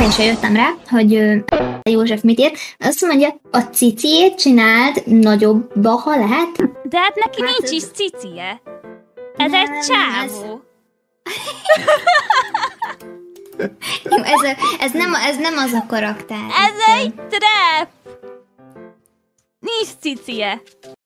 én sem jöttem rá, hogy József mit írt. Azt mondja, a ciciét csináld nagyobba, ha lehet. De hát neki nincs is cicie. Ez egy csávó. Jó, ez nem az a karakter. Ez egy trap. Nincs cicie.